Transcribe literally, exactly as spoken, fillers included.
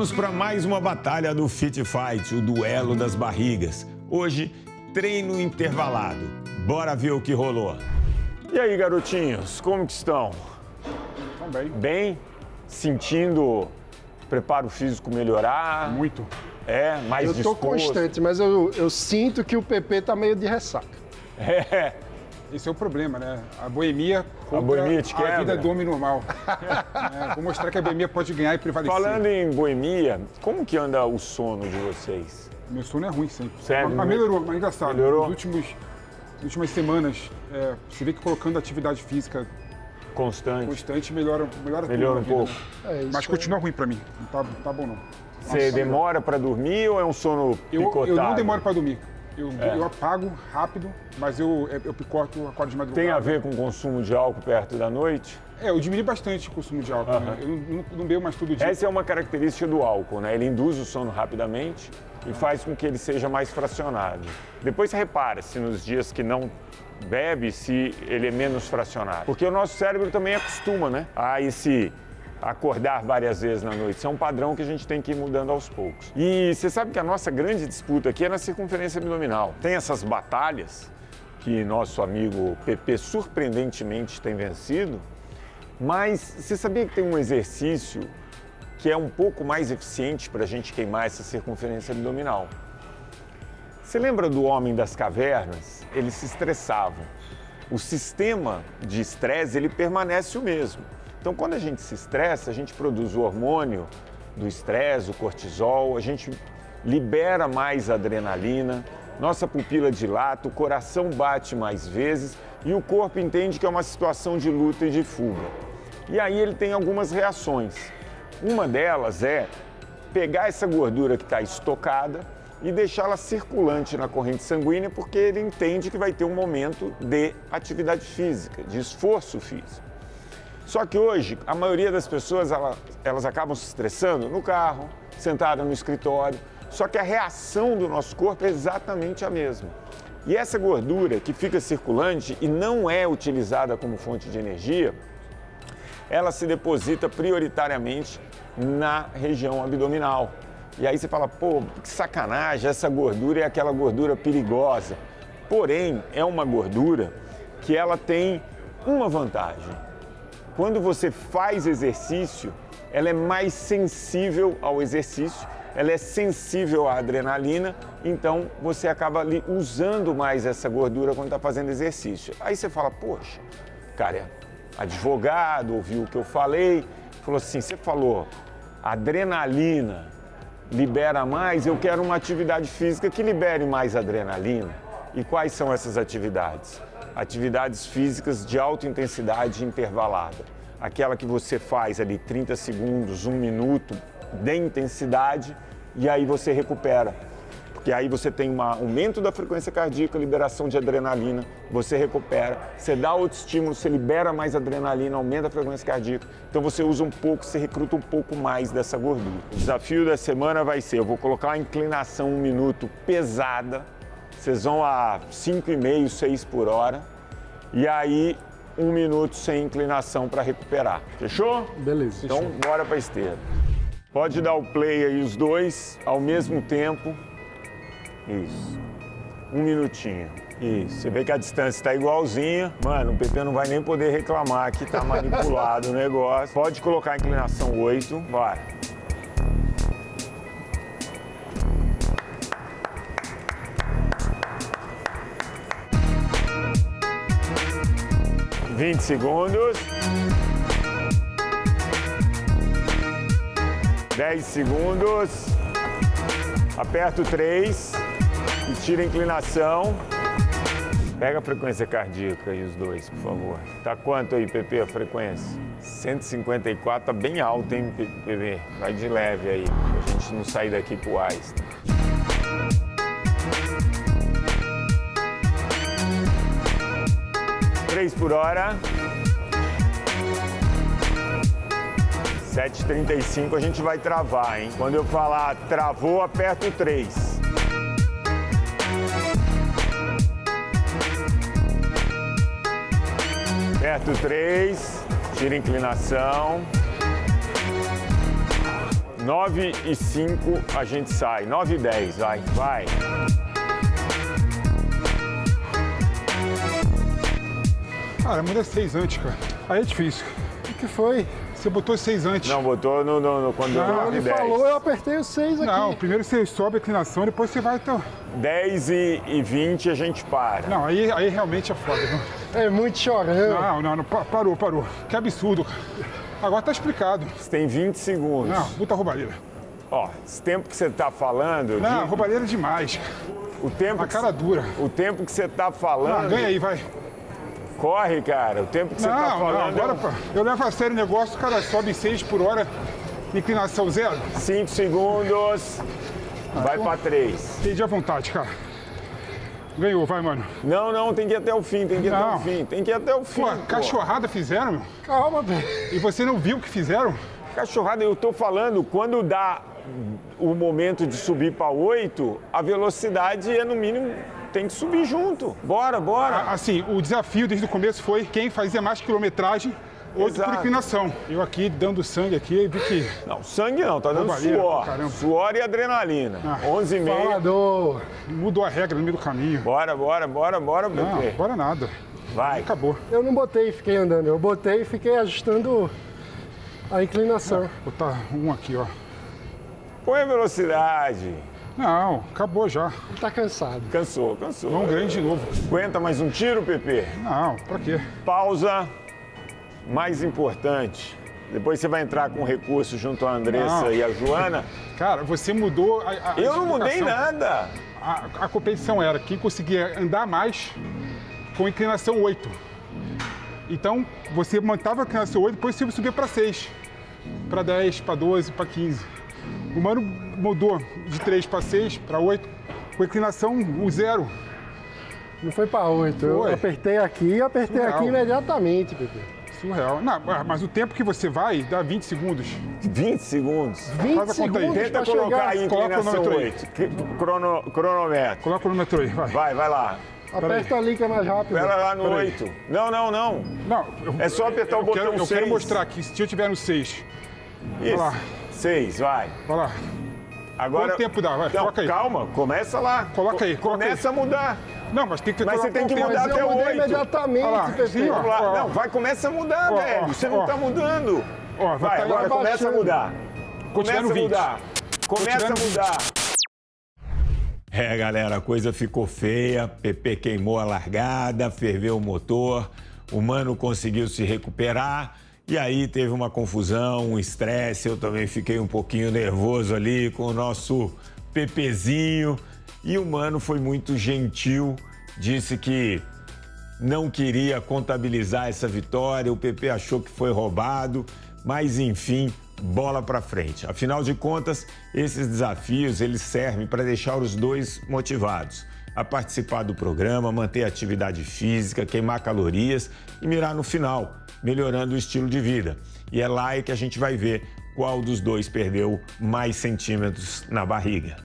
Vamos para mais uma batalha do Fit Fight, o duelo das barrigas. Hoje, treino intervalado. Bora ver o que rolou. E aí, garotinhos, como que estão? Estão bem. Bem? Sentindo preparo físico melhorar? Muito. É, mais Eu tô disposto? constante, mas eu, eu sinto que o P P tá meio de ressaca. É. Esse é o problema, né? A boemia contra a, boemia te quebra. a vida do homem normal. É, vou mostrar que a boemia pode ganhar e prevalecer. Falando em boemia, como que anda o sono de vocês? Meu sono é ruim sempre. Sério? Mas, mas melhorou, mas é engraçado. Melhorou? Nos últimos, nas últimas semanas, é, você vê que colocando atividade física Constante? constante melhora, melhora, Melhora um tudo na pouco? vida, né? É, isso Mas continua ruim pra mim. Não tá, não tá bom, não. Você Nossa, demora para dormir ou é um sono eu, picotado? eu não demoro pra dormir. Eu, É. eu apago rápido, mas eu, eu picoto, acordo de madrugada. Tem a ver com o consumo de álcool perto da noite? É, eu diminui bastante o consumo de álcool. Aham. Né? Eu não, não, não bebo mais todo dia. Essa é uma característica do álcool, né? Ele induz o sono rapidamente e faz com que ele seja mais fracionado. Depois você repara se nos dias que não bebe, se ele é menos fracionado. Porque o nosso cérebro também acostuma, né? A esse acordar várias vezes na noite. Isso é um padrão que a gente tem que ir mudando aos poucos. E você sabe que a nossa grande disputa aqui é na circunferência abdominal. Tem essas batalhas que nosso amigo P P surpreendentemente tem vencido, mas você sabia que tem um exercício que é um pouco mais eficiente para a gente queimar essa circunferência abdominal? Você lembra do homem das cavernas? Eles se estressavam. O sistema de estresse, ele permanece o mesmo. Então, quando a gente se estressa, a gente produz o hormônio do estresse, o cortisol, a gente libera mais adrenalina, nossa pupila dilata, o coração bate mais vezes e o corpo entende que é uma situação de luta e de fuga. E aí ele tem algumas reações. Uma delas é pegar essa gordura que está estocada e deixá-la circulante na corrente sanguínea, porque ele entende que vai ter um momento de atividade física, de esforço físico. Só que hoje, a maioria das pessoas, elas, elas acabam se estressando no carro, sentada no escritório, só que a reação do nosso corpo é exatamente a mesma. E essa gordura que fica circulante e não é utilizada como fonte de energia, ela se deposita prioritariamente na região abdominal. E aí você fala, pô, que sacanagem, essa gordura é aquela gordura perigosa. Porém, é uma gordura que ela tem uma vantagem. Quando você faz exercício, ela é mais sensível ao exercício, ela é sensível à adrenalina, então você acaba ali usando mais essa gordura quando está fazendo exercício. Aí você fala, poxa, cara, é advogado, ouviu o que eu falei, falou assim, você falou, adrenalina libera mais, eu quero uma atividade física que libere mais adrenalina. E quais são essas atividades? Atividades físicas de alta intensidade intervalada. Aquela que você faz ali trinta segundos, um minuto de intensidade e aí você recupera. Porque aí você tem um aumento da frequência cardíaca, liberação de adrenalina, você recupera. Você dá outro estímulo, você libera mais adrenalina, aumenta a frequência cardíaca. Então você usa um pouco, você recruta um pouco mais dessa gordura. O desafio da semana vai ser, eu vou colocar uma inclinação um minuto pesada. Vocês vão a cinco e meio, seis por hora. E aí, um minuto sem inclinação para recuperar. Fechou? Beleza. Então, bora para a esteira. Pode dar o play aí, os dois, ao mesmo tempo. Isso. Um minutinho. Isso. Você vê que a distância está igualzinha. Mano, o P P não vai nem poder reclamar que tá manipulado o negócio. Pode colocar a inclinação oito. Bora. vinte segundos. dez segundos. Aperta o três e tira a inclinação. Pega a frequência cardíaca aí, os dois, por favor. Tá quanto aí, P P, a frequência? cento e cinquenta e quatro, tá bem alto, hein, P P? Vai de leve aí, pra gente não sair daqui pro Einstein. três por hora. sete e trinta e cinco a gente vai travar, hein? Quando eu falar travou, aperta o três. Aperta o três, tira a inclinação. nove e cinco a gente sai. nove e dez, vai, vai. Cara, manda seis antes, cara. Aí é difícil. O que foi? Você botou seis antes. Não, botou no, no, no quando deu Não, nove e Ele dez. falou, eu apertei o seis aqui. Não, primeiro você sobe a inclinação, depois você vai até... dez e vinte a gente para. Não, aí, aí realmente é foda. Viu? É muito chorão. Não, não, não, pa- parou, parou. Que absurdo, cara. Agora tá explicado. Você tem vinte segundos. Não, puta roubalheira. Ó, esse tempo que você tá falando... Não, de- roubalheira é demais. o tempo A que cara cê- dura. O tempo que você tá Ah, falando... ganha aí, vai. Corre, cara. O tempo que você Não, tá não, falando... agora pá, eu levo a sério o negócio, o cara sobe seis por hora, inclinação zero. cinco segundos. Vai pra três. Perdi a vontade, cara. Ganhou, vai, mano. Não, não, tem que ir até o fim, tem que ir até Não. o fim. Tem que ir até o fim, Pô, pô. cachorrada fizeram, meu. Calma, velho. E você não viu o que fizeram? Cachorrada, eu tô falando, quando dá o momento de subir pra oito, a velocidade é no mínimo, tem que subir junto. Bora, bora. Assim, o desafio desde o começo foi quem fazia mais quilometragem, outro por Exato. inclinação. Eu aqui dando sangue aqui, vi que... Não, sangue não, tá dando Roubalheira, suor. caramba. Suor e adrenalina. Ah, onze e meia. Falador. Mudou a regra no meio do caminho. Bora, bora, bora, bora, Não, bebê. agora nada. Vai. Acabou. Eu não botei e fiquei andando. Eu botei e fiquei ajustando a inclinação. Vou botar um aqui, ó. Põe a velocidade. Não, acabou já. Ele tá cansado. Cansou, cansou. Vamos grande de novo. Aguenta mais um tiro, Pepe? Não, pra quê? Pausa. Mais importante. Depois você vai entrar com recurso junto à Andressa Não. e a Joana. Cara, você mudou a, a Eu não mudei explicação. nada. A, a competição era quem conseguia andar mais com inclinação oito. Então, você mantava a inclinação oito, depois você subia para seis, para dez, para doze, para quinze. O Mano mudou de três para seis, para oito, com inclinação o zero. Não foi pra oito. Eu Foi. apertei aqui e apertei Surreal. aqui imediatamente, Pepe. Surreal. Não, mas o tempo que você vai dá vinte segundos. vinte segundos. vinte Faz a conta aí. segundos Tenta pra colocar chegar. aí Coloca o inclinação cronômetro aí. oito. Crono, cronômetro. Coloca o cronômetro aí, vai. Vai, vai lá. Aperta ali que é mais rápido. Pera lá no Peraí. oito. Não, não, não. Não, eu, É só apertar o eu botão quero, Eu seis. quero mostrar aqui, se eu tiver no seis. Isso. lá. Seis, vai. Vai lá. Agora... Quanto tempo dá? Vai, Não, coloca aí. calma. Começa lá. Coloca aí, coloca Começa a mudar. Não, mas tem que Mas você colocar tem que o tempo. mudar Mas até eu o mudei oito. imediatamente, Olha lá, Pepe. sim, ó. Vamos lá. Não, vai, começa a mudar, Ó, velho. ó, Você não ó. tá mudando. Ó, vai Vai, tá agora aí, começa a abaixando. mudar. Começa a no vinte. mudar. Começa a Continuando. mudar. É, galera, a coisa ficou feia. Pepe queimou a largada, ferveu o motor. O Mano conseguiu se recuperar. E aí teve uma confusão, um estresse. Eu também fiquei um pouquinho nervoso ali com o nosso Pepezinho. E o Mano foi muito gentil, disse que não queria contabilizar essa vitória. O Pepe achou que foi roubado, mas enfim, bola pra frente. Afinal de contas, esses desafios eles servem para deixar os dois motivados a participar do programa, manter a atividade física, queimar calorias e mirar no final, melhorando o estilo de vida. E é lá que a gente vai ver qual dos dois perdeu mais centímetros na barriga.